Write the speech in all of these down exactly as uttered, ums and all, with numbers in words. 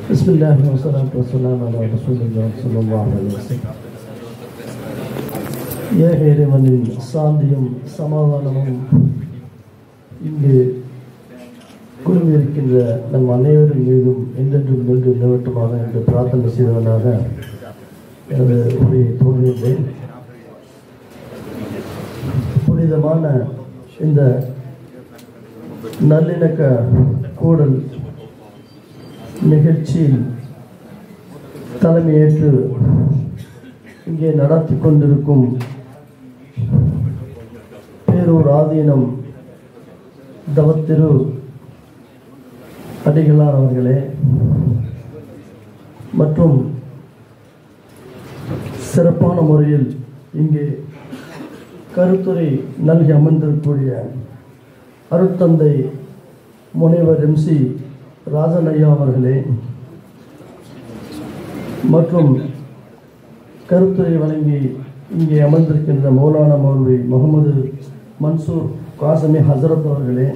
بسم الله والصلاة والسلام على رسول الله صلى الله عليه وسلم. ஏக இறைவனின் சாந்தியும் சமாதானமும் இங்கு குழுமியிருக்கின்ற நம் அனைவரின் மீதும் என்றென்றும் நின்று நிலவட்டுமாக என்று பிரார்த்தனை செய்தவனாக எனது உரையை தோன்றுகின்றேன். புனிதமான இந்த நல்லிணக்க கூடல் நிகழ்ச்சியில் தலைமையேற்று இங்கே நடத்தி கொண்டிருக்கும் பேரூர் ஆதீனம் தவத்திரு அடிகளார் அவர்களே மற்றும் சிறப்பான முறையில் இங்கே கருத்துரை நல்கி அமர்ந்திருக்கக்கூடிய அருட்தந்தை முனைவர் எம் சி ராஜன் ஐயா அவர்களே மற்றும் கருத்துரை வழங்கி இங்கே அமர்ந்திருக்கின்ற மௌலானா மௌலவி முகமது மன்சூர் காசமி ஹசரத் அவர்களே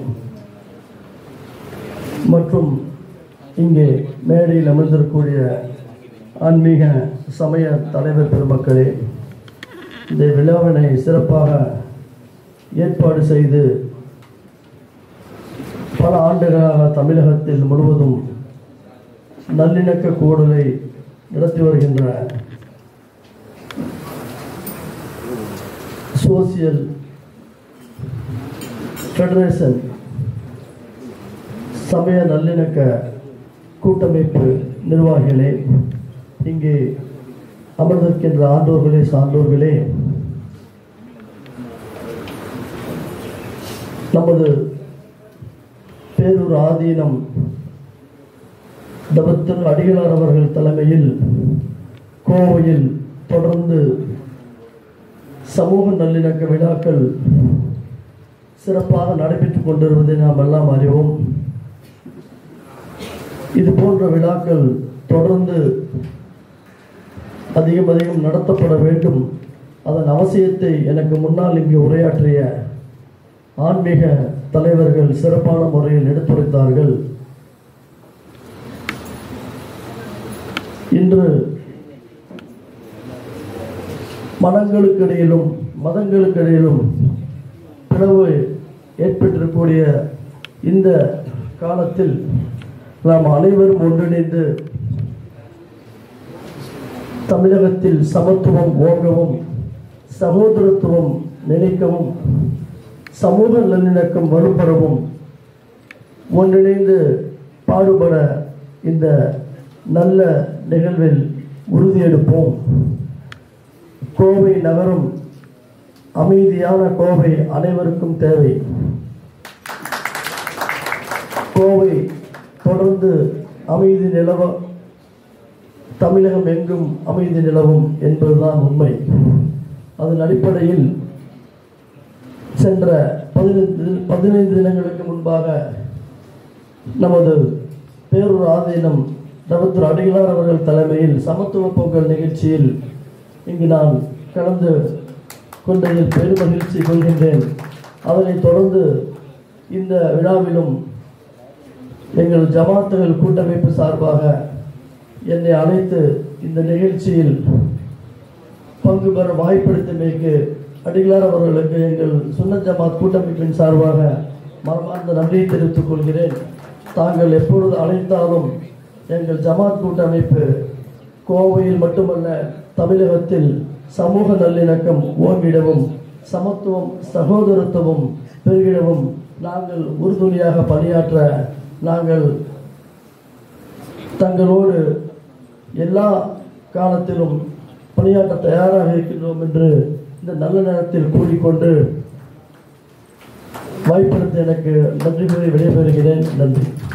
மற்றும் இங்கே மேடையில் அமர்ந்திருக்கக்கூடிய ஆன்மீக சமய தலைவர் பெருமக்களே, இந்த விழாவினை சிறப்பாக ஏற்பாடு செய்து பல ஆண்டுகளாக தமிழகத்தில் முழுவதும் நல்லிணக்க கூடலை நடத்தி வருகின்ற சோசியல் ஃபெடரேஷன் சமய நல்லிணக்க கூட்டமைப்பு நிர்வாகிகளே, இங்கே அமர்ந்திருக்கின்ற ஆண்டோர்களே சான்றோர்களே, நமது பேரூர் ஆதீனம் தவத்திரு அடிகளார் அவர்கள் தலைமையில் கோவையில் தொடர்ந்து சமூக நல்லிணக்க விழாக்கள் சிறப்பாக நடைபெற்றுக் கொண்டிருப்பதை நாம் எல்லாம் அறிவோம். இது போன்ற விழாக்கள் தொடர்ந்து அதிகம் அதிகம் நடத்தப்பட வேண்டும். அதன் அவசியத்தை எனக்கு முன்னால் இங்கு உரையாற்றிய ஆன்மீக தலைவர்கள் சிறப்பான முறையில் எடுத்துரைத்தார்கள். இன்று மனங்களுக்கிடையிலும் மதங்களுக்கிடையிலும் பிளவு ஏற்பட்டிருக்கக்கூடிய இந்த காலத்தில் நாம் அனைவரும் ஒன்றிணைந்து தமிழகத்தில் சமத்துவம் ஓங்கவும், சகோதரத்துவம் நிலைக்கவும், சமூக நல்லிணக்கம் வலுப்பெறவும் ஒன்றிணைந்து பாடுபட இந்த நல்ல நிகழ்வில் உறுதியெடுப்போம். கோவை நகரம் அமைதியான கோவை அனைவருக்கும் தேவை. கோவை தொடர்ந்து அமைதி நிலவ தமிழகம் எங்கும் அமைதி நிலவும் என்பதுதான் உண்மை. அதன் அடிப்படையில் சென்ற பதினைந்து பதினைந்து தினங்களுக்கு முன்பாக நமது பேரூர் ஆதீனம் தவத்திரு அடிகளார் அவர்கள் தலைமையில் சமத்துவ பொங்கல் நிகழ்ச்சியில் இங்கு நான் கலந்து கொண்டதில் பெருமகிழ்ச்சி கொள்கின்றேன். அதனைத் தொடர்ந்து இந்த விழாவிலும் எங்கள் ஜமாத்துகள் கூட்டமைப்பு சார்பாக என்னை அழைத்து இந்த நிகழ்ச்சியில் பங்கு பெற வாய்ப்பளித்தமைக்கு அடிகளார் அவர்களுக்கு எங்கள் சுன்னத் ஜமாத் கூட்டமைப்பின் சார்பாக மனமார்ந்த நன்றியை தெரிவித்துக் கொள்கிறேன். தாங்கள் எப்பொழுது அழைத்தாலும் எங்கள் ஜமாத் கூட்டமைப்பு கோவையில் மட்டுமல்ல தமிழகத்தில் சமூக நல்லிணக்கம் ஓங்கிடவும், சமத்துவம் சகோதரத்துவம் பெருகிடவும் நாங்கள் உறுதுணையாக பணியாற்ற நாங்கள் தங்களோடு எல்லா காலத்திலும் பணியாற்ற தயாராக இருக்கின்றோம் என்று இந்த நல்ல நேரத்தில் கூறிக்கொண்டு வாய்ப்பளித்த எனக்கு நன்றி கூறி விடைபெறுகிறேன். நன்றி.